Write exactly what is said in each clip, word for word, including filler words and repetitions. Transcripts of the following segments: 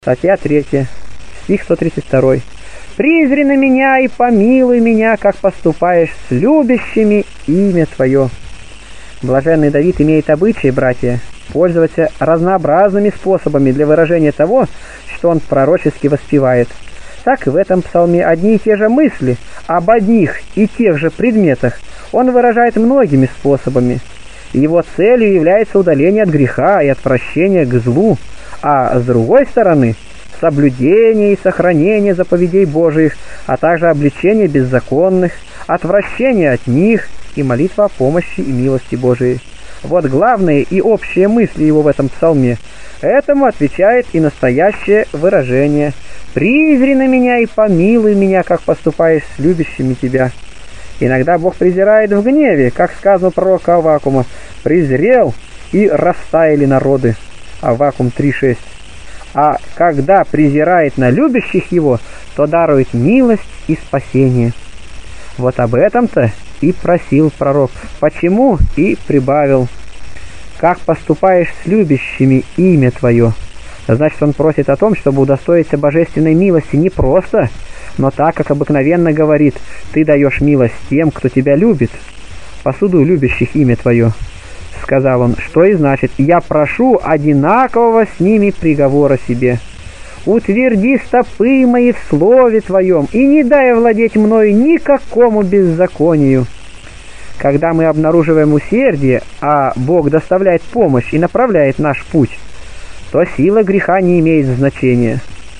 Статья третья, стих сто тридцать два. «Призри на меня и помилуй меня, как поступаешь с любящими имя Твое». Блаженный Давид имеет обычай, братья, пользоваться разнообразными способами для выражения того, что он пророчески воспевает. Так и в этом псалме одни и те же мысли об одних и тех же предметах он выражает многими способами. Его целью является удаление от греха и отвращение к злу, а с другой стороны – соблюдение и сохранение заповедей Божиих, а также обличение беззаконных, отвращение от них и молитва о помощи и милости Божией. Вот главные и общие мысли его в этом псалме. Этому отвечает и настоящее выражение: «Призри на меня и помилуй меня, как поступаешь с любящими тебя». Иногда Бог презирает в гневе, как сказано у пророка Аввакума: «Презрел и растаяли народы». Аввакум три шесть. А когда презирает на любящих его, то дарует милость и спасение. Вот об этом-то и просил пророк. Почему? И прибавил: «Как поступаешь с любящими имя Твое». Значит, он просит о том, чтобы удостоиться божественной милости не просто, но так, как обыкновенно говорит: «Ты даешь милость тем, кто тебя любит, посуду любящих имя Твое». Сказал он, что и значит: «Я прошу одинакового с ними приговора себе. Утверди стопы мои в слове Твоем, и не дай овладеть мною никакому беззаконию». Когда мы обнаруживаем усердие, а Бог доставляет помощь и направляет наш путь, то сила греха не имеет значения.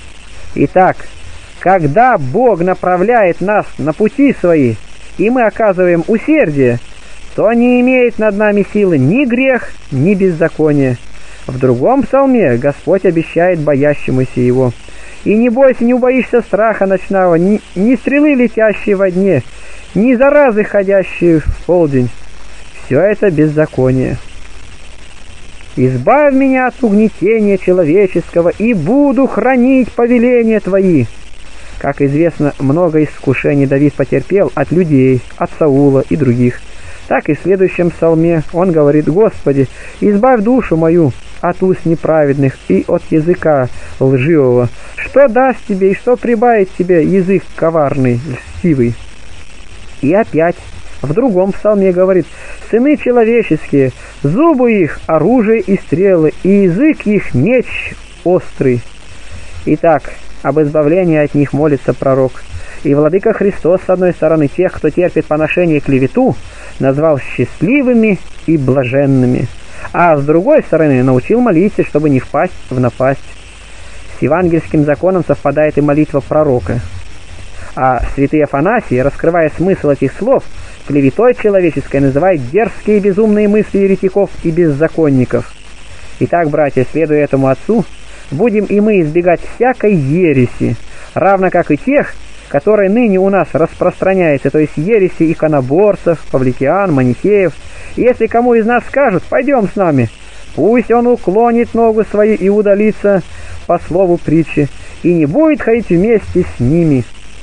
Итак, когда Бог направляет нас на пути свои, и мы оказываем усердие, то не имеет над нами силы ни грех, ни беззаконие. В другом псалме Господь обещает боящемуся Его: «И не бойся, не убоишься страха ночного, ни, ни стрелы, летящие во дне, ни заразы, ходящие в полдень». Все это беззаконие. «Избавь меня от угнетения человеческого, и буду хранить повеления Твои». Как известно, много искушений Давид потерпел от людей, от Саула и других. Так и в следующем псалме он говорит: «Господи, избавь душу мою от уст неправедных и от языка лживого. Что даст тебе и что прибавит тебе язык коварный, льстивый?» И опять в другом псалме говорит: «Сыны человеческие, зубы их оружие и стрелы, и язык их меч острый». Итак, об избавлении от них молится пророк. И Владыка Христос, с одной стороны, тех, кто терпит поношение и клевету, назвал счастливыми и блаженными, а с другой стороны научил молиться, чтобы не впасть в напасть. С евангельским законом совпадает и молитва пророка. А святый Афанасий, раскрывая смысл этих слов, клеветой человеческой называет дерзкие и безумные мысли еретиков и беззаконников. Итак, братья, следуя этому отцу, будем и мы избегать всякой ереси, равно как и тех, которые ныне у нас распространяются, то есть ереси иконоборцев, павликиан, манихеев. И если кому из нас скажут: «Пойдем с нами», пусть он уклонит ногу свою и удалится по слову притчи, и не будет ходить вместе с ними.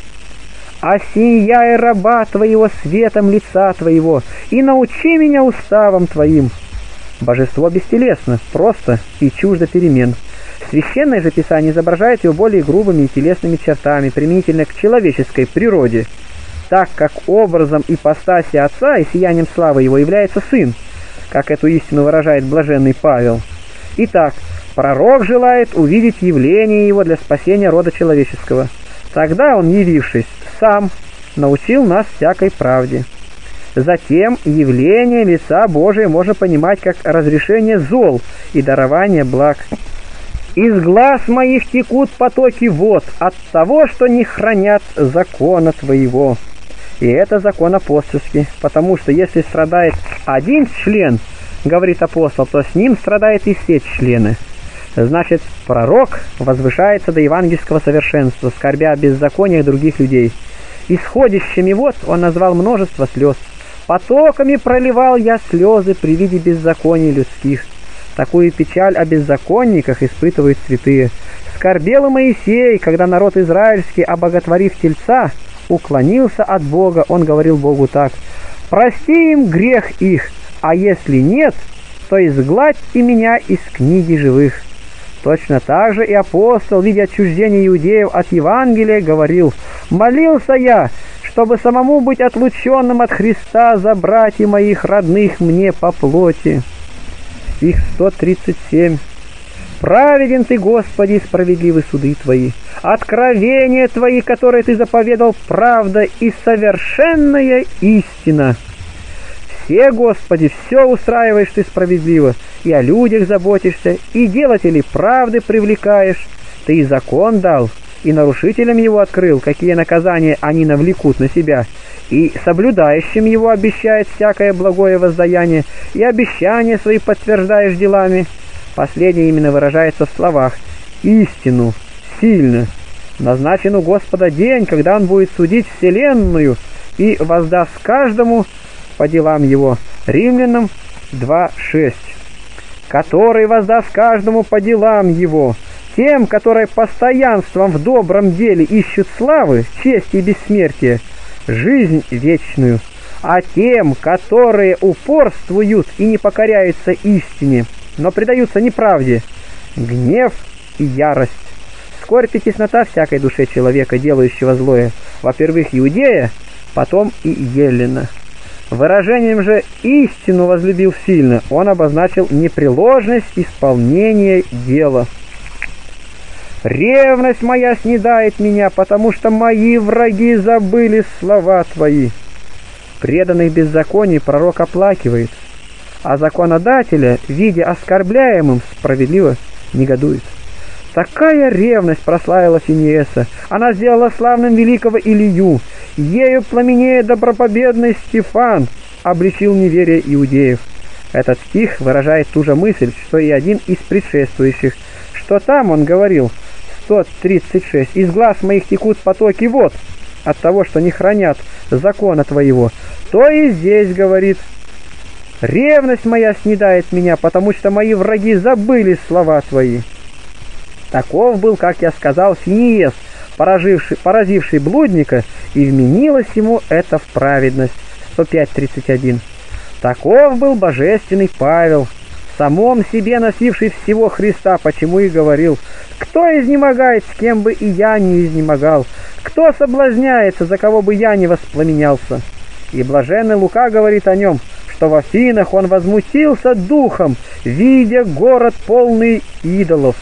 «Осияй раба Твоего светом лица Твоего, и научи меня уставам Твоим». Божество бестелесно, просто и чуждо перемен. Священное же Писание изображает его более грубыми и телесными чертами, применительно к человеческой природе, так как образом ипостаси Отца и сиянием славы Его является Сын, как эту истину выражает блаженный Павел. Итак, пророк желает увидеть явление Его для спасения рода человеческого. Тогда Он, явившись, сам научил нас всякой правде. Затем явление лица Божия можно понимать как разрешение зол и дарование благ. «Из глаз моих текут потоки вод от того, что не хранят закона Твоего». И это закон апостольский, потому что если страдает один член, говорит апостол, то с ним страдают и все члены. Значит, пророк возвышается до евангельского совершенства, скорбя о беззакониях других людей. Исходящими вод он назвал множество слез. «Потоками проливал я слезы при виде беззаконий людских». Такую печаль о беззаконниках испытывают святые. «Скорбел и Моисей, когда народ израильский, обоготворив тельца, уклонился от Бога, он говорил Богу так: прости им грех их, а если нет, то изгладьте меня из книги живых». Точно так же и апостол, видя отчуждение иудеев от Евангелия, говорил: «Молился я, чтобы самому быть отлученным от Христа за братьев моих родных мне по плоти». Стих сто тридцать семь. «Праведен ты, Господи, и справедливы суды Твои. Откровения Твои, которые Ты заповедал, правда и совершенная истина». Все, Господи, все устраиваешь Ты справедливо, и о людях заботишься, и делателей правды привлекаешь. Ты и закон дал, и нарушителям его открыл, какие наказания они навлекут на себя, и соблюдающим его обещает всякое благое воздаяние, и обещания свои подтверждаешь делами. Последнее именно выражается в словах: «истину, сильно». Назначен у Господа день, когда Он будет судить вселенную и воздаст каждому по делам его. Римлянам два шесть. «Который воздаст каждому по делам его, тем, которые постоянством в добром деле ищут славы, чести и бессмертия, жизнь вечную, а тем, которые упорствуют и не покоряются истине, но предаются неправде, гнев и ярость, скорбь и теснота всякой душе человека, делающего злое, во-первых, иудея, потом и еллина». Выражением же «истину возлюбил сильно» он обозначил непреложность исполнения дела. «Ревность моя снедает меня, потому что мои враги забыли слова Твои». Преданных беззаконий пророк оплакивает, а законодателя, видя оскорбляемым, справедливо негодует. Такая ревность прославила Финиеса. Она сделала славным великого Илию. Ею пламенея добропобедный Стефан обличил неверие иудеев. Этот стих выражает ту же мысль, что и один из предшествующих, что там он говорил, сто тридцать шесть, «Из глаз моих текут потоки вод от того, что не хранят закона Твоего», то и здесь говорит: «Ревность моя снедает меня, потому что мои враги забыли слова Твои». Таков был, как я сказал, Финиес, поразивший, поразивший блудника, и вменилось ему это в праведность. сто пять тридцать один. Таков был божественный Павел, в самом себе носивший всего Христа, почему и говорил: «Кто изнемогает, с кем бы и я не изнемогал? Кто соблазняется, за кого бы я не воспламенялся?» И блаженный Лука говорит о нем, что в Афинах он возмутился духом, видя город полный идолов.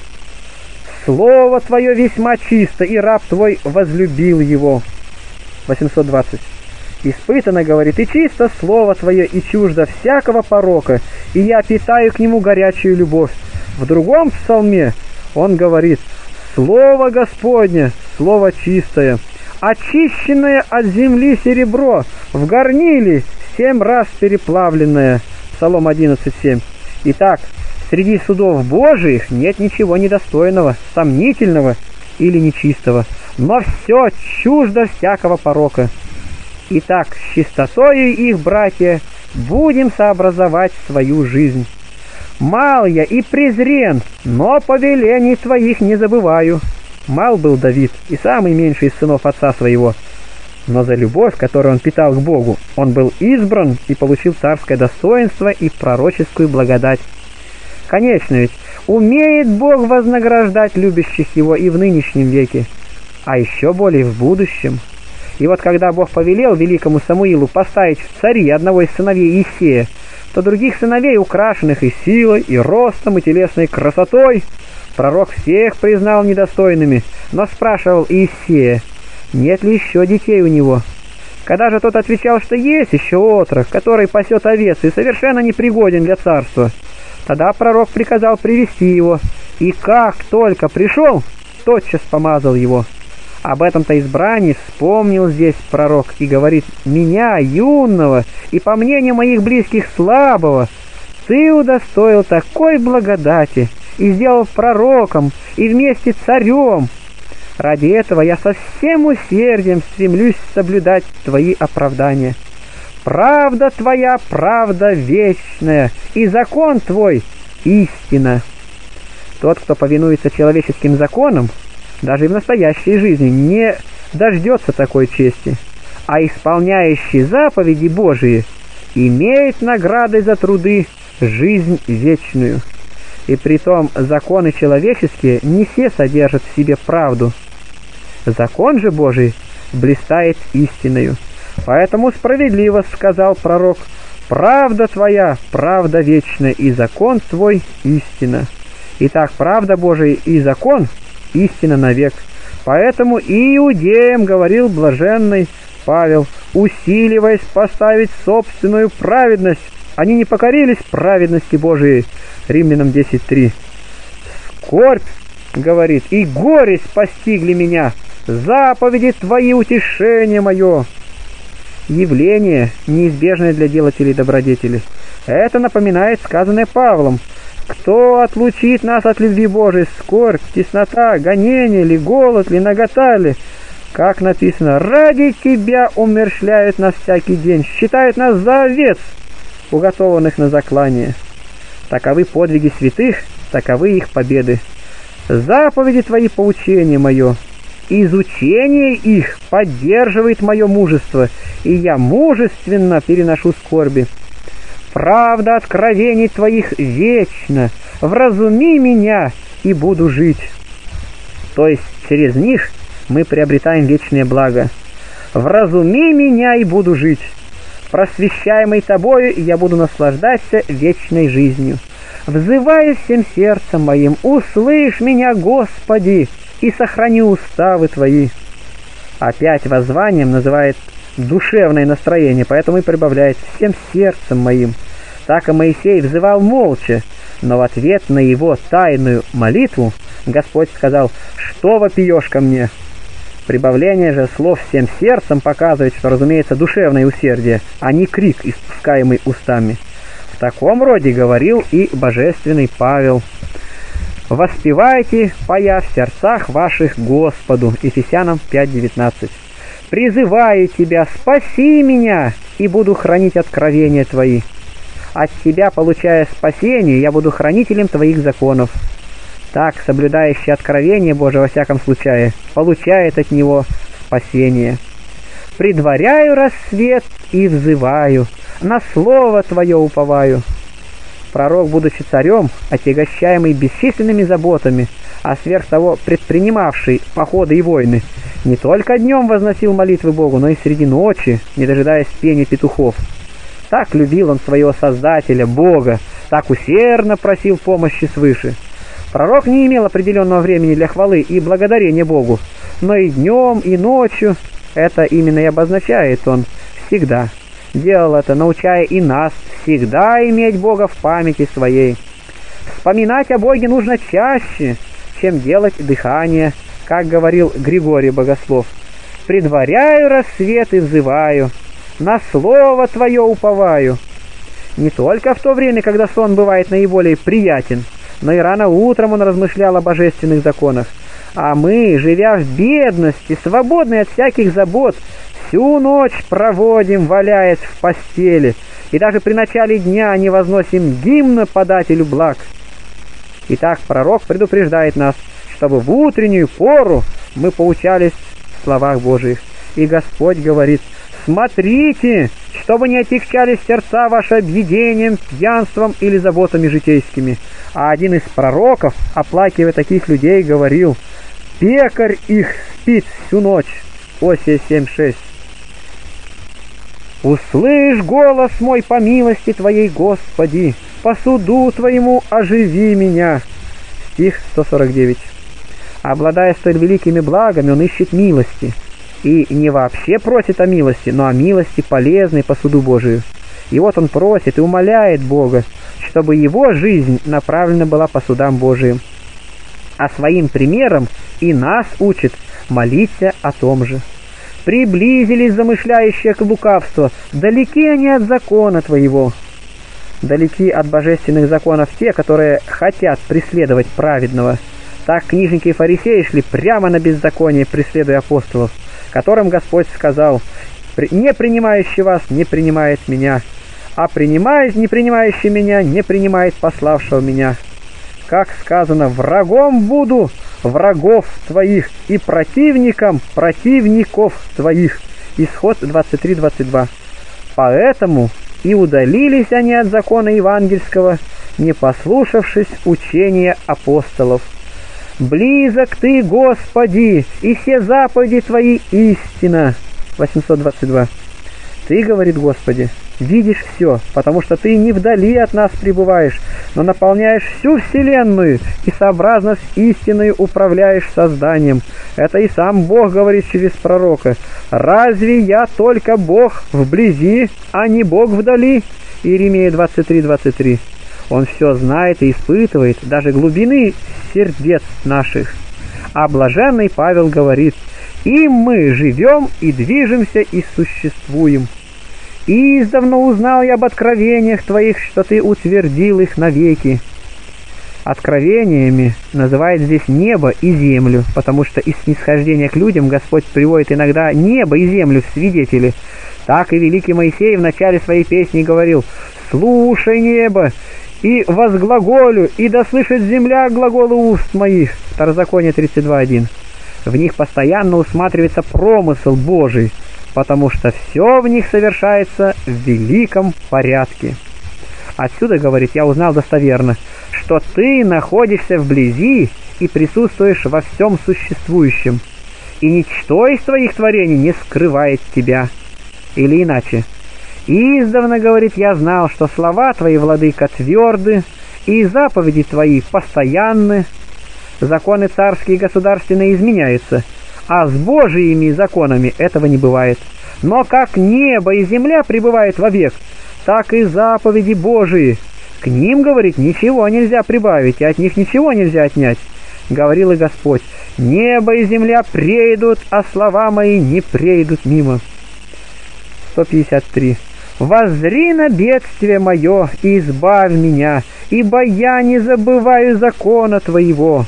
«Слово Твое весьма чисто, и раб Твой возлюбил его». восемьсот двадцать. «Испытано, говорит, и чисто Слово Твое, и чуждо всякого порока, и я питаю к нему горячую любовь». В другом псалме он говорит: «Слово Господне, Слово чистое, очищенное от земли серебро, в горниле семь раз переплавленное». Псалом одиннадцать семь. Итак, среди судов Божиих нет ничего недостойного, сомнительного или нечистого, но все чуждо всякого порока. Итак, с чистотою их, братья, будем сообразовать свою жизнь. «Мал я и презрен, но повелений Твоих не забываю». Мал был Давид и самый меньший из сынов отца своего, но за любовь, которую он питал к Богу, он был избран и получил царское достоинство и пророческую благодать. Конечно ведь, умеет Бог вознаграждать любящих Его и в нынешнем веке, а еще более в будущем. И вот когда Бог повелел великому Самуилу поставить в цари одного из сыновей Иисея, то других сыновей, украшенных и силой, и ростом, и телесной красотой, пророк всех признал недостойными, но спрашивал Иисея, нет ли еще детей у него. Когда же тот отвечал, что есть еще отрок, который пасет овец и совершенно непригоден для царства, тогда пророк приказал привести его, и как только пришел, тотчас помазал его. Об этом-то избрании вспомнил здесь пророк и говорит: «Меня, юного, и по мнению моих близких слабого, ты удостоил такой благодати и сделал пророком и вместе царем. Ради этого я со всем усердием стремлюсь соблюдать твои оправдания. Правда твоя, правда вечная, и закон твой — истина». Тот, кто повинуется человеческим законам, даже и в настоящей жизни не дождется такой чести, а исполняющий заповеди Божии имеет наградой за труды жизнь вечную. и притом законы человеческие не все содержат в себе правду. Закон же Божий блистает истиною. Поэтому справедливо сказал пророк: «Правда твоя, правда вечная, и закон твой истина». Итак, правда Божия и закон истина навек. Поэтому и иудеям говорил блаженный Павел, усиливаясь поставить собственную праведность. Они не покорились праведности Божией. Римлянам десять три. «Скорбь, — говорит, — и горесть постигли меня, заповеди твои утешение мое». Явление, неизбежное для делателей добродетели. Это напоминает сказанное Павлом: «Кто отлучит нас от любви Божией? Скорбь, теснота, гонение ли, голод ли, нагота ли?» Как написано: «Ради тебя умерщвляют нас всякий день, считают нас за овец, уготованных на заклание». Таковы подвиги святых, таковы их победы. Заповеди твои поучение мое. Изучение их поддерживает мое мужество, и я мужественно переношу скорби. Правда откровений твоих вечна, вразуми меня, и буду жить. То есть через них мы приобретаем вечное благо. Вразуми меня, и буду жить. Просвещаемый тобою, я буду наслаждаться вечной жизнью. Взываю всем сердцем моим: услышь меня, Господи, и сохрани уставы твои. Опять воззванием называет душевное настроение, поэтому и прибавляет: всем сердцем моим. Так и Моисей взывал молча, но в ответ на его тайную молитву Господь сказал: что вопиешь ко мне? Прибавление же слов всем сердцем показывает, что, разумеется, душевное усердие, а не крик, испускаемый устами. В таком роде говорил и божественный Павел: «Воспевайте, поя в сердцах ваших Господу». Ефесянам пять девятнадцать. «Призываю тебя, спаси меня, и буду хранить откровения твои. От тебя, получая спасение, я буду хранителем твоих законов». Так, соблюдающий откровение Божие во всяком случае, получает от него спасение. «Предваряю рассвет и взываю, на слово твое уповаю». Пророк, будучи царем, отягощаемый бесчисленными заботами, а сверх того предпринимавший походы и войны, не только днем возносил молитвы Богу, но и среди ночи, не дожидаясь пения петухов. Так любил он своего Создателя, Бога, так усердно просил помощи свыше. Пророк не имел определенного времени для хвалы и благодарения Богу, но и днем, и ночью, это именно и обозначает он, всегда. Делал это, научая и нас всегда иметь Бога в памяти своей. Вспоминать о Боге нужно чаще, чем делать дыхание, как говорил Григорий Богослов. «Предваряю рассвет и взываю, на слово твое уповаю». Не только в то время, когда сон бывает наиболее приятен, но и рано утром он размышлял о божественных законах. А мы, живя в бедности, свободные от всяких забот, всю ночь проводим, валяясь в постели, и даже при начале дня не возносим гимна подателю благ. Итак, пророк предупреждает нас, чтобы в утреннюю пору мы поучались в словах Божиих. И Господь говорит: «Смотрите, чтобы не отягчались сердца ваши объедением, пьянством или заботами житейскими». А один из пророков, оплакивая таких людей, говорил: «Пекарь их спит всю ночь». Осия семь шесть. «Услышь голос мой по милости твоей, Господи, по суду твоему оживи меня». Стих сто сорок девять. Обладая столь великими благами, он ищет милости. И не вообще просит о милости, но о милости полезной по суду Божию. И вот он просит и умоляет Бога, чтобы его жизнь направлена была по судам Божиим. А своим примером и нас учит молиться о том же. «Приблизились замышляющие к лукавству, далеки они от закона твоего». Далеки от божественных законов те, которые хотят преследовать праведного. Так книжники и фарисеи шли прямо на беззаконие, преследуя апостолов, которым Господь сказал: «Не принимающий вас не принимает меня, а принимает, не принимающий меня не принимает пославшего меня». Как сказано: «Врагом буду врагов твоих и противником противников твоих». Исход двадцать три двадцать два. Поэтому и удалились они от закона евангельского, не послушавшись учения апостолов. Близок Ты, Господи, и все заповеди Твои истина. восемьсот двадцать два. Ты, говорит Господи, видишь все, потому что Ты не вдали от нас пребываешь, но наполняешь всю вселенную и сообразно с истиной управляешь созданием. Это и сам Бог говорит через пророка. Разве я только Бог вблизи, а не Бог вдали? Иеремия двадцать три двадцать три. Он все знает и испытывает, даже глубины сердец наших. А блаженный Павел говорит: «Им мы живем и движемся и существуем. Издавна узнал я об откровениях Твоих, что Ты утвердил их навеки». Откровениями называет здесь небо и землю, потому что из снисхождения к людям Господь приводит иногда небо и землю в свидетели. Так и великий Моисей в начале своей песни говорил: «Слушай, небо, и возглаголю, и да слышит земля глаголы уст моих». Второзаконие тридцать два один. В них постоянно усматривается промысел Божий, потому что все в них совершается в великом порядке. Отсюда, говорит, я узнал достоверно, что Ты находишься вблизи и присутствуешь во всем существующем, и ничто из Твоих творений не скрывает Тебя. Или иначе: издавна, говорит, я знал, что слова Твои, владыка, тверды, и заповеди Твои постоянны. Законы царские и государственные изменяются, а с Божиими законами этого не бывает. Но как небо и земля пребывают вовек, так и заповеди Божии. К ним, говорит, ничего нельзя прибавить, и от них ничего нельзя отнять. Говорил и Господь: небо и земля прейдут, а слова мои не прейдут мимо. сто пятьдесят три. «Воззри на бедствие мое и избавь меня, ибо я не забываю закона Твоего».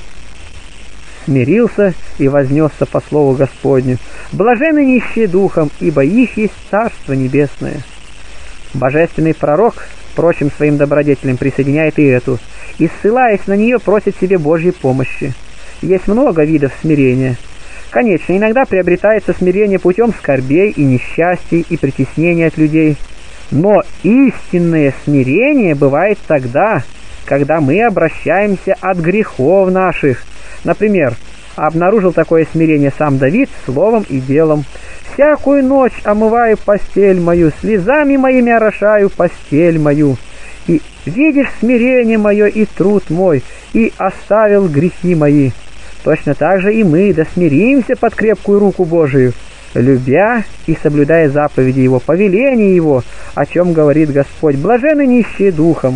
Смирился и вознесся по слову Господню. Блаженны нищие духом, ибо их есть Царство Небесное. Божественный пророк к прочим своим добродетелям присоединяет и эту, и, ссылаясь на нее, просит себе Божьей помощи. Есть много видов смирения. Конечно, иногда приобретается смирение путем скорбей и несчастий и притеснений от людей. Но истинное смирение бывает тогда, когда мы обращаемся от грехов наших. Например, обнаружил такое смирение сам Давид словом и делом. «Всякую ночь омываю постель мою, слезами моими орошаю постель мою. И видишь смирение мое и труд мой, и оставил грехи мои». Точно так же и мы да смиримся под крепкую руку Божию, любя и соблюдая заповеди Его, повеления Его, о чем говорит Господь: «Блаженны нищие духом».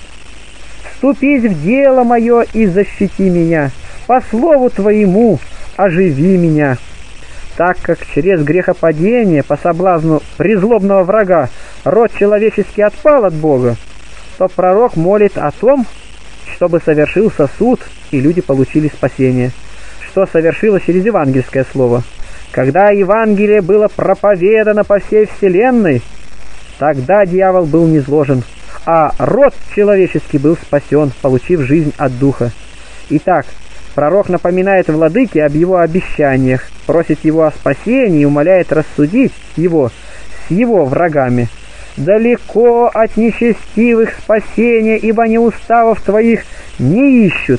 «Вступись в дело мое и защити меня, по слову Твоему оживи меня». Так как через грехопадение по соблазну призлобного врага род человеческий отпал от Бога, то пророк молит о том, чтобы совершился суд, и люди получили спасение, что совершилось через евангельское слово. Когда Евангелие было проповедано по всей вселенной, тогда дьявол был низложен, а род человеческий был спасен, получив жизнь от Духа. Итак, пророк напоминает владыке об его обещаниях, просит его о спасении и умоляет рассудить его с его врагами. «Далеко от нечестивых спасения, ибо они уставов Твоих не ищут».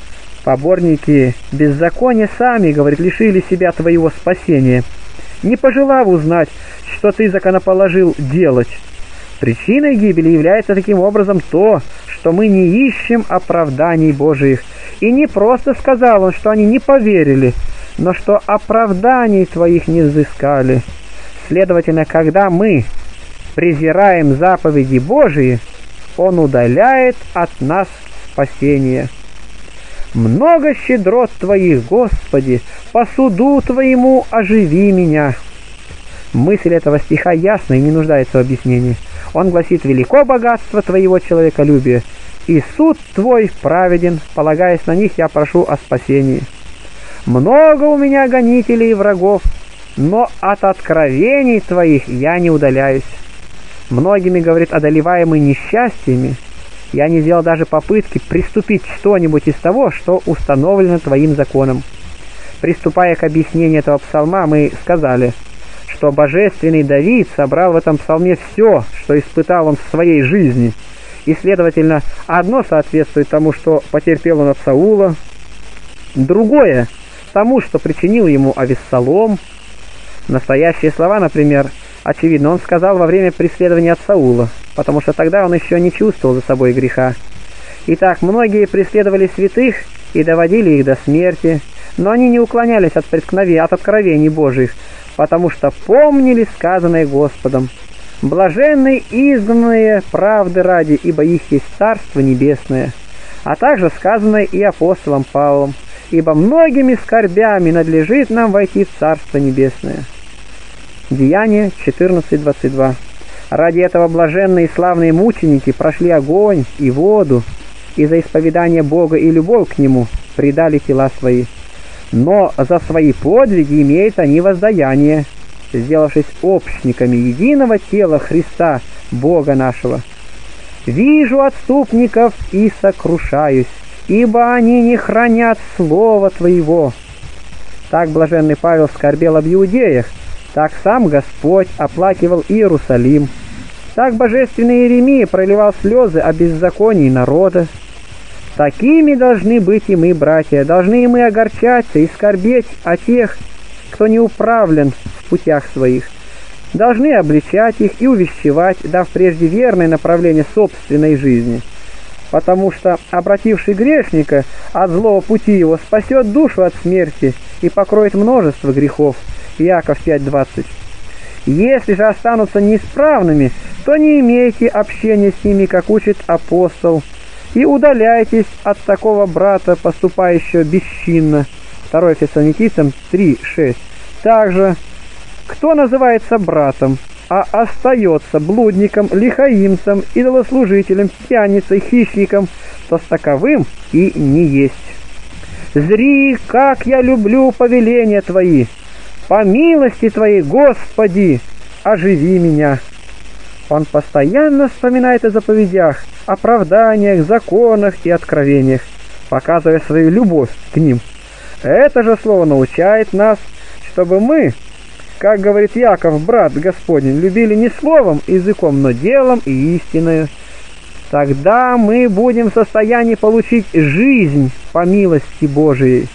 Поборники беззакония сами, говорит, лишили себя Твоего спасения, не пожелав узнать, что Ты законоположил делать. Причиной гибели является таким образом то, что мы не ищем оправданий Божиих. И не просто сказал он, что они не поверили, но что оправданий Твоих не взыскали. Следовательно, когда мы презираем заповеди Божии, Он удаляет от нас спасение. «Много щедрот Твоих, Господи, по суду Твоему оживи меня». Мысль этого стиха ясна и не нуждается в объяснении. Он гласит: «Велико богатство Твоего человеколюбия, и суд Твой праведен, полагаясь на них, я прошу о спасении. Много у меня гонителей и врагов, но от откровений Твоих я не удаляюсь». Многими, говорит, одолеваемый несчастьями, я не сделал даже попытки приступить что-нибудь из того, что установлено Твоим законом. Приступая к объяснению этого псалма, мы сказали, что божественный Давид собрал в этом псалме все, что испытал он в своей жизни, и, следовательно, одно соответствует тому, что потерпел он от Саула, другое — тому, что причинил ему Авессалом. Настоящие слова, например, очевидно, он сказал во время преследования от Саула, потому что тогда он еще не чувствовал за собой греха. Итак, многие преследовали святых и доводили их до смерти, но они не уклонялись от преткновений, от откровений Божьих, потому что помнили сказанное Господом: «Блаженны изгнанные правды ради, ибо их есть Царство Небесное», а также сказанное и апостолом Павлом: «Ибо многими скорбями надлежит нам войти в Царство Небесное». Деяния четырнадцать двадцать два. Ради этого блаженные и славные мученики прошли огонь и воду, и за исповедание Бога и любовь к Нему предали тела свои. Но за свои подвиги имеют они воздаяние, сделавшись общниками единого тела Христа, Бога нашего. «Вижу отступников и сокрушаюсь, ибо они не хранят слова Твоего». Так блаженный Павел скорбел об иудеях, так сам Господь оплакивал Иерусалим. Так божественный Иеремия проливал слезы о беззаконии народа. Такими должны быть и мы, братья, должны и мы огорчаться и скорбеть о тех, кто не управлен в путях своих. Должны обличать их и увещевать, дав прежде верное направление собственной жизни. Потому что обративший грешника от злого пути его спасет душу от смерти и покроет множество грехов. Иаков пять двадцать. Если же останутся неисправными, то не имейте общения с ними, как учит апостол, и удаляйтесь от такого брата, поступающего бесчинно. второе Фессалоникийцам три шесть. Также, кто называется братом, а остается блудником, лихаимцем, идолослужителем, пьяницей, хищником, то с таковым и не есть. «Зри, как я люблю повеления Твои! По милости Твоей, Господи, оживи меня!» Он постоянно вспоминает о заповедях, оправданиях, законах и откровениях, показывая свою любовь к ним. Это же слово научает нас, чтобы мы, как говорит Яков, брат Господень, любили не словом и языком, но делом и истиною. Тогда мы будем в состоянии получить жизнь по милости Божией.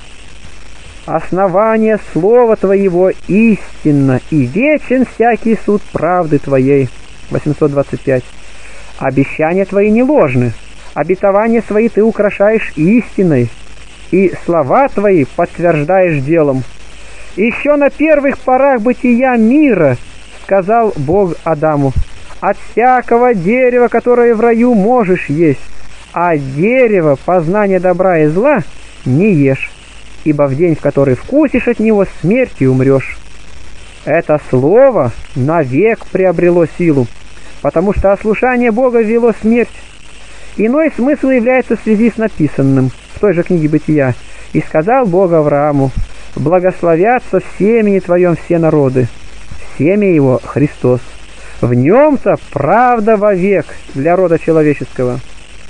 Основание слова Твоего истинно, и вечен всякий суд правды Твоей. восемьсот двадцать пять. Обещания Твои не ложны, обетования Свои Ты украшаешь истиной, и слова Твои подтверждаешь делом. Еще на первых порах бытия мира сказал Бог Адаму: «От всякого дерева, которое в раю, можешь есть, а дерево познания добра и зла не ешь, ибо в день, в который вкусишь от него, смертью умрешь». Это слово навек приобрело силу, потому что ослушание Бога вело смерть. Иной смысл является в связи с написанным в той же книге Бытия: «И сказал Бог Аврааму: благословятся в семени твоем все народы, семя его Христос. В нем-то правда вовек для рода человеческого».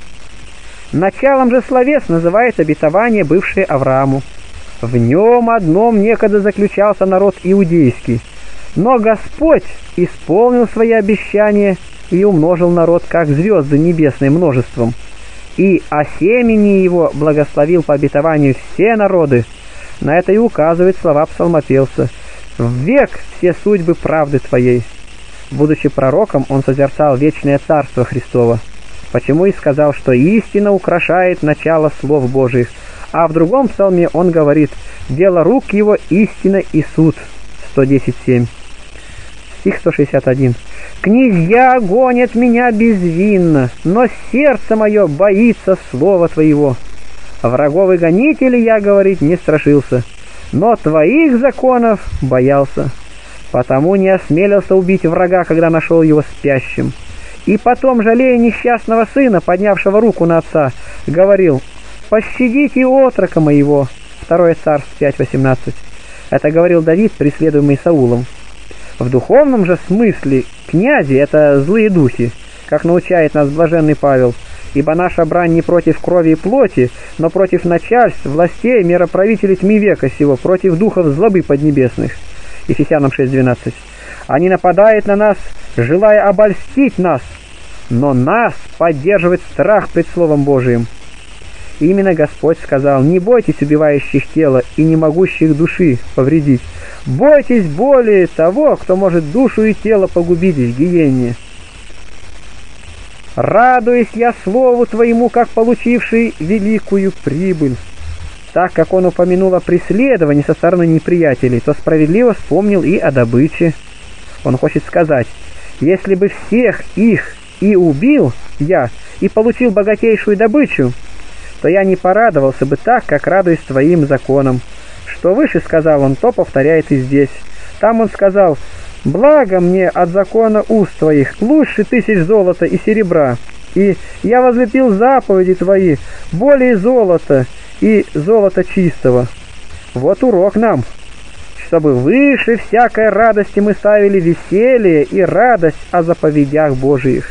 Началом же словес называет обетование, бывшее Аврааму. В нем одном некогда заключался народ иудейский, но Господь исполнил свои обещания и умножил народ, как звезды небесные, множеством, и о семени его благословил по обетованию все народы. На это и указывают слова псалмопевца: «В век все судьбы правды Твоей». Будучи пророком, он созерцал вечное Царство Христово, почему и сказал, что истина украшает начало слов Божиих. А в другом псалме он говорит: «Дело рук его истина и суд». сто десять семь. Стих сто шестьдесят один. «Князья гонят меня безвинно, но сердце мое боится слова Твоего. Враговы гонители, я, говорить, не страшился, но Твоих законов боялся. Потому не осмелился убить врага, когда нашел его спящим. И потом, жалея несчастного сына, поднявшего руку на отца, говорил: пощадите отрока моего». второе Царств пять восемнадцать. Это говорил Давид, преследуемый Саулом. В духовном же смысле князи — это злые духи, как научает нас блаженный Павел: «Ибо наша брань не против крови и плоти, но против начальств, властей, мироправителей тьмы века сего, против духов злобы поднебесных». Ефесянам шесть двенадцать. «Они нападают на нас желая обольстить нас, но нас поддерживает страх пред Словом Божиим. Именно Господь сказал: не бойтесь убивающих тело и не могущих души повредить. Бойтесь более того, кто может душу и тело погубить в гиенне. Радуюсь я слову Твоему, как получивший великую прибыль. Так как он упомянул о преследовании со стороны неприятелей, то справедливо вспомнил и о добыче. Он хочет сказать: если бы всех их и убил я, и получил богатейшую добычу, то я не порадовался бы так, как радуюсь Твоим законом. Что выше сказал он, то повторяет и здесь. Там он сказал: благо мне от закона уст Твоих, лучше тысяч золота и серебра. И я возлюбил заповеди Твои, более золота и золота чистого. Вот урок нам, чтобы выше всякой радости мы ставили веселье и радость о заповедях Божиих.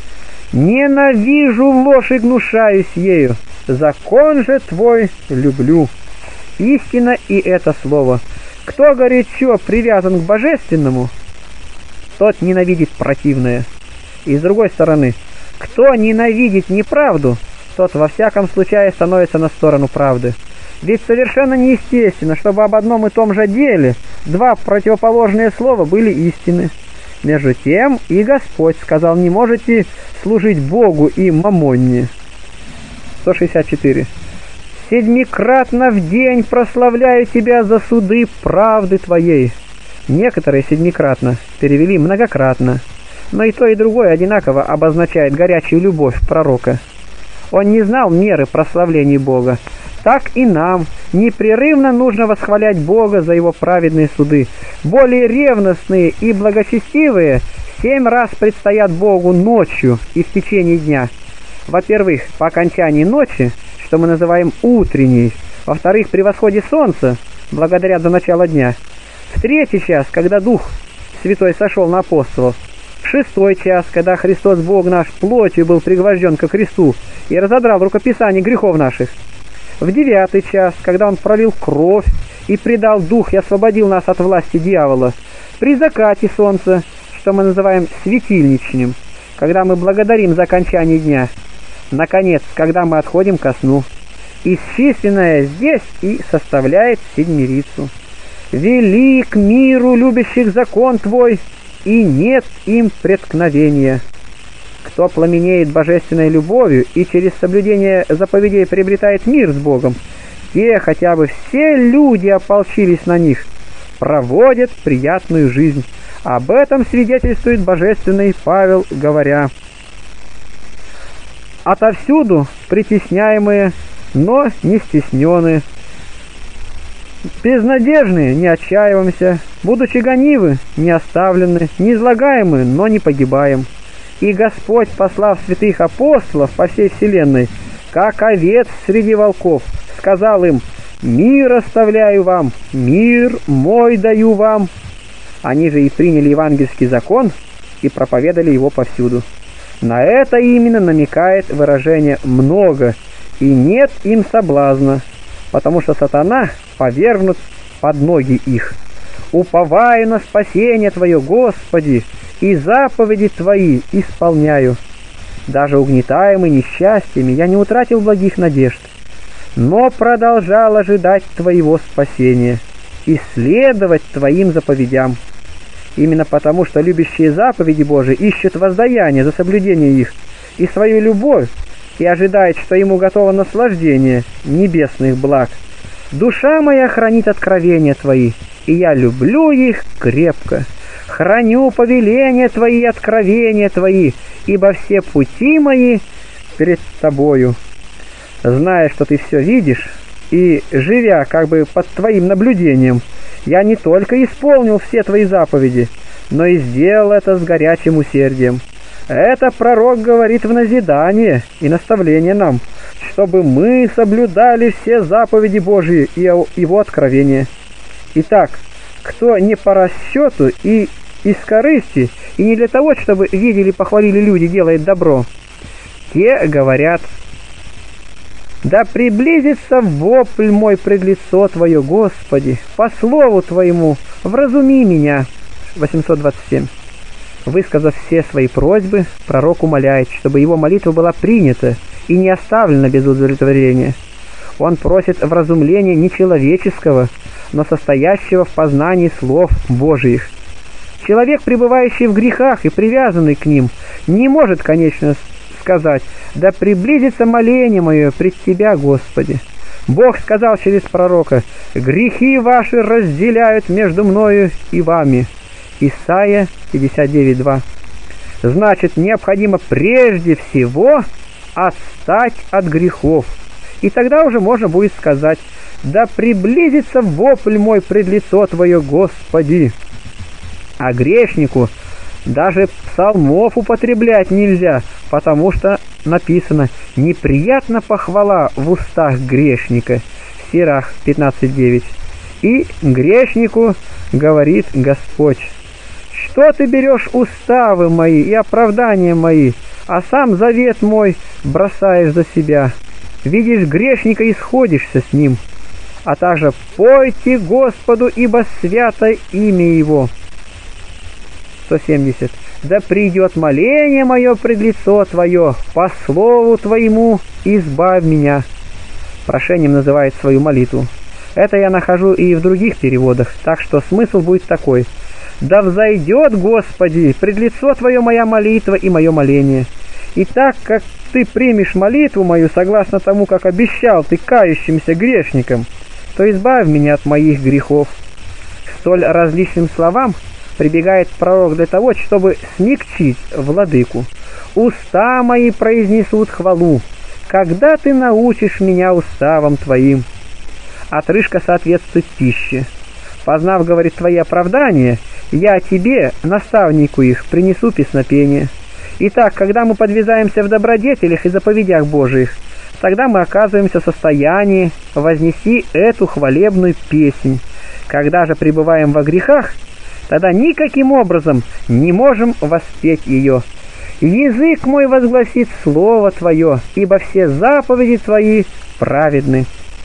Ненавижу ложь и гнушаюсь ею, закон же Твой люблю. Истина и это слово. Кто горячо привязан к божественному, тот ненавидит противное. И с другой стороны, кто ненавидит неправду, тот во всяком случае становится на сторону правды. Ведь совершенно неестественно, чтобы об одном и том же деле два противоположные слова были истины. Между тем и Господь сказал: не можете служить Богу и мамонне. сто шестьдесят четыре. Седьмикратно в день прославляю Тебя за суды правды Твоей. Некоторые седьмикратно перевели многократно, но и то, и другое одинаково обозначает горячую любовь пророка. Он не знал меры прославлений Бога. Так и нам непрерывно нужно восхвалять Бога за Его праведные суды. Более ревностные и благочестивые семь раз предстоят Богу ночью и в течение дня. Во-первых, по окончании ночи, что мы называем утренней. Во-вторых, при восходе солнца, благодаря до начала дня. В третий час, когда Дух Святой сошел на апостолов. В шестой час, когда Христос Бог наш плотью был пригвожден ко кресту и разодрал рукописание грехов наших. В девятый час, когда Он пролил кровь и предал Дух и освободил нас от власти дьявола. При закате солнца, что мы называем светильничным, когда мы благодарим за окончание дня. Наконец, когда мы отходим ко сну. Исчисленное здесь и составляет седмирицу. Велик миру любящих закон Твой, и нет им преткновения. Кто пламенеет божественной любовью и через соблюдение заповедей приобретает мир с Богом, те, хотя бы все люди ополчились на них, проводят приятную жизнь. Об этом свидетельствует божественный Павел, говоря: «Отовсюду притесняемые, но не стесненные, безнадежные, не отчаиваемся, будучи гонивы, не оставлены, не излагаемы, но не погибаем. И Господь, послав святых апостолов по всей вселенной, как овец среди волков, сказал им: мир оставляю вам, мир мой даю вам». Они же и приняли евангельский закон и проповедовали его повсюду. На это именно намекает выражение «много», и нет им соблазна, потому что сатана повергнут под ноги их. «Уповаю на спасение Твое, Господи, и заповеди Твои исполняю. Даже угнетаемый несчастьями я не утратил благих надежд, но продолжал ожидать Твоего спасения и следовать Твоим заповедям. Именно потому, что любящие заповеди Божии ищут воздаяние за соблюдение их и свою любовь, и ожидает, что ему готово наслаждение небесных благ. Душа моя хранит откровения Твои, и я люблю их крепко. Храню повеления Твои и откровения Твои, ибо все пути мои перед Тобою. Зная, что Ты все видишь, и живя как бы под Твоим наблюдением, я не только исполнил все Твои заповеди, но и сделал это с горячим усердием. Это пророк говорит в назидание и наставление нам, чтобы мы соблюдали все заповеди Божии и Его откровения. Итак, кто не по расчету и из корысти, и не для того, чтобы видели, похвалили люди, делает добро, те говорят: да приблизится вопль мой пред лицо Твое, Господи, по слову Твоему вразуми меня. восемьсот двадцать семь. Высказав все свои просьбы, пророк умоляет, чтобы его молитва была принята и не оставлена без удовлетворения. Он просит вразумления не человеческого, но состоящего в познании слов Божиих. Человек, пребывающий в грехах и привязанный к ним, не может, конечно, сказать: «Да приблизится моление мое пред Тебя, Господи». Бог сказал через пророка: «Грехи ваши разделяют между мною и вами». Исайя пятьдесят девять два. Значит, необходимо прежде всего отстать от грехов. И тогда уже можно будет сказать: «Да приблизится вопль мой пред лицо Твое, Господи». А грешнику даже псалмов употреблять нельзя, потому что написано: «Неприятна похвала в устах грешника». Сирах пятнадцать девять. И грешнику говорит Господь: «Что ты берешь уставы мои и оправдания мои, а сам завет мой бросаешь за себя? Видишь грешника и сходишься с ним, а также пойте Господу, ибо свято имя Его». сто семьдесят. «Да придет моление мое пред лицо Твое, по слову Твоему избавь меня». Прошением называет свою молитву. Это я нахожу и в других переводах, так что смысл будет такой: «Да взойдет, Господи, пред лицо Твое моя молитва и мое моление. И так как Ты примешь молитву мою согласно тому, как обещал Ты кающимся грешникам, то избавь меня от моих грехов». К столь различным словам прибегает пророк для того, чтобы смягчить владыку. «Уста мои произнесут хвалу, когда Ты научишь меня уставам Твоим». Отрыжка соответствует пище. «Познав, — говорит, — Твои оправдания, я Тебе, наставнику их, принесу песнопение». Итак, когда мы подвязаемся в добродетелях и заповедях Божиих, тогда мы оказываемся в состоянии вознести эту хвалебную песнь. Когда же пребываем во грехах, тогда никаким образом не можем воспеть ее. «Язык мой возгласит слово Твое, ибо все заповеди Твои праведны.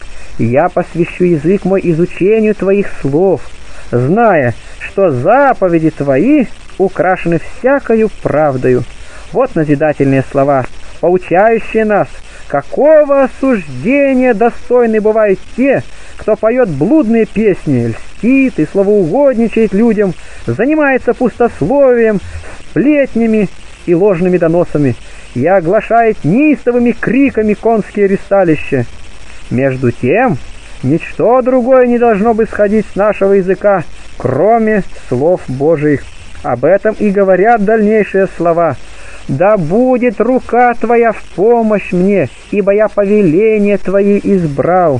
Я посвящу язык мой изучению Твоих слов, зная, что заповеди Твои украшены всякою правдою». Вот назидательные слова, поучающие нас, какого осуждения достойны бывают те, кто поет блудные песни, льстит и словоугодничает людям, занимается пустословием, сплетнями и ложными доносами и оглашает неистовыми криками конские ристалища. Между тем, ничто другое не должно бы сходить с нашего языка, кроме слов Божиих. Об этом и говорят дальнейшие слова: «Да будет рука Твоя в помощь мне, ибо я повеления Твои избрал».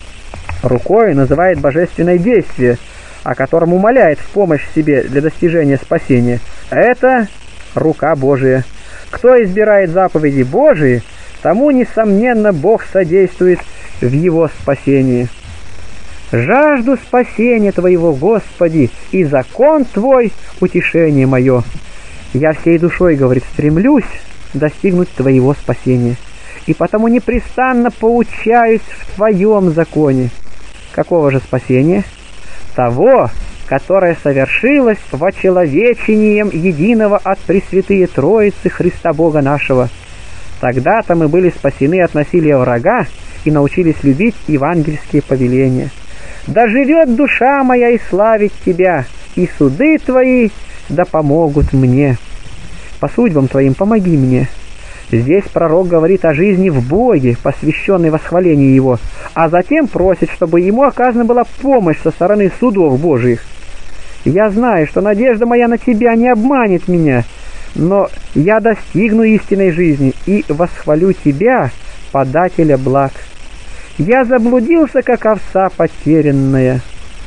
Рукой называет божественное действие, о котором умоляет в помощь себе для достижения спасения. Это рука Божия. Кто избирает заповеди Божии, тому, несомненно, Бог содействует в его спасении. «Жажду спасения Твоего, Господи, и закон Твой — утешение мое». Я всей душой, говорит, стремлюсь достигнуть Твоего спасения, и потому непрестанно поучаюсь в Твоем законе. Какого же спасения? Того, которое совершилось вочеловечением единого от Пресвятые Троицы Христа Бога нашего. Тогда-то мы были спасены от насилия врага и научились любить евангельские повеления. «Да живет душа моя и славит Тебя, и суды Твои да помогут мне». По судьбам Твоим помоги мне. Здесь пророк говорит о жизни в Боге, посвященной восхвалению Его, а затем просит, чтобы ему оказана была помощь со стороны судов Божиих. «Я знаю, что надежда моя на Тебя не обманет меня, но я достигну истинной жизни и восхвалю Тебя, подателя благ. Я заблудился, как овца потерянная».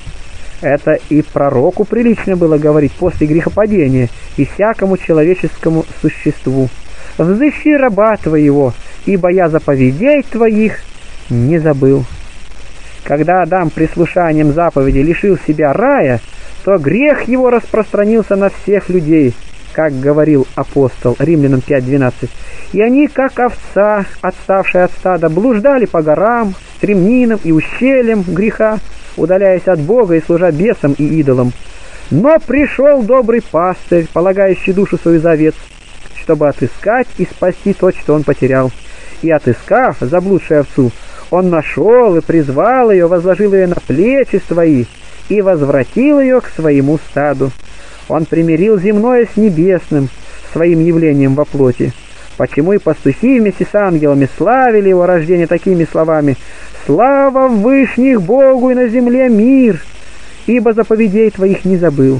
Это и пророку прилично было говорить после грехопадения и всякому человеческому существу: «Взыщи раба Твоего, ибо я заповедей Твоих не забыл». Когда Адам прислушанием заповеди лишил себя рая, то грех его распространился на всех людей, как говорил апостол, Римлянам пять двенадцать. «И они, как овца, отставшая от стада, блуждали по горам, стремнинам и ущельям греха, удаляясь от Бога и служа бесам и идолам. Но пришел добрый пастырь, полагающий душу свою за овец, чтобы отыскать и спасти то, что он потерял. И отыскав заблудшую овцу, он нашел и призвал ее, возложил ее на плечи свои и возвратил ее к своему стаду. Он примирил земное с небесным своим явлением во плоти. Почему и пастухи вместе с ангелами славили его рождение такими словами: «Слава в вышних Богу и на земле мир, ибо заповедей твоих не забыл».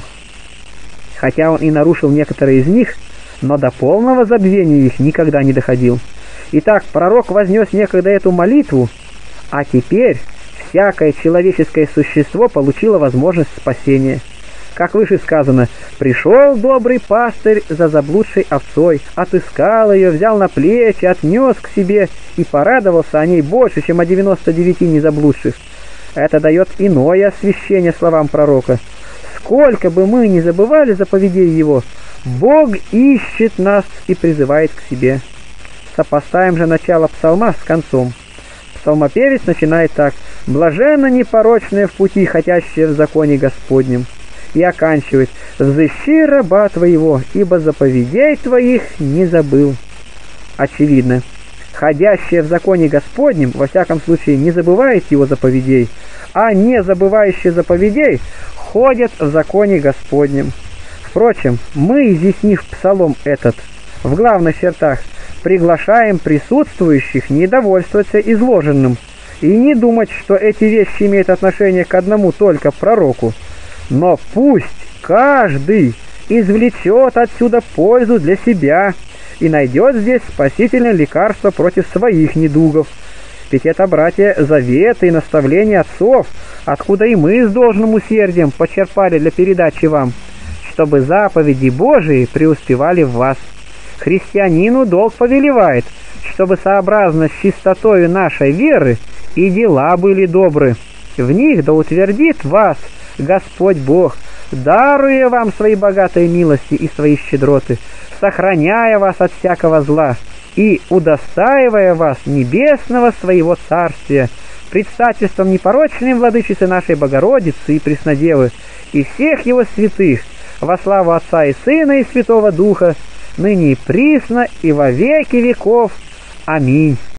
Хотя он и нарушил некоторые из них, но до полного забвения их никогда не доходил. Итак, пророк вознес некогда эту молитву, а теперь всякое человеческое существо получило возможность спасения. Как выше сказано, пришел добрый пастырь за заблудшей овцой, отыскал ее, взял на плечи, отнес к себе и порадовался о ней больше, чем о девяноста девяти незаблудших. Это дает иное освящение словам пророка. Сколько бы мы ни забывали заповедей его, Бог ищет нас и призывает к себе. Сопоставим же начало псалма с концом. Псалмопевец начинает так: «Блаженно непорочное в пути, хотящее в законе Господнем», и оканчивает: «Взыщи раба твоего, ибо заповедей твоих не забыл». Очевидно, ходящее в законе Господнем, во всяком случае, не забывает его заповедей, а не забывающие заповедей ходят в законе Господнем. Впрочем, мы, изъяснив псалом этот в главных чертах, приглашаем присутствующих не довольствоваться изложенным и не думать, что эти вещи имеют отношение к одному только пророку, но пусть каждый извлечет отсюда пользу для себя и найдет здесь спасительное лекарство против своих недугов. Ведь это, братья, заветы и наставления отцов, откуда и мы с должным усердием почерпали для передачи вам, чтобы заповеди Божии преуспевали в вас. Христианину долг повелевает, чтобы сообразно с чистотою нашей веры и дела были добры. В них да утвердит вас Господь Бог, даруя вам свои богатые милости и свои щедроты, сохраняя вас от всякого зла и удостаивая вас небесного своего царствия, предстательством непорочной владычицы нашей Богородицы и Преснодевы и всех его святых, во славу Отца и Сына и Святого Духа, ныне и присно и во веки веков. Аминь.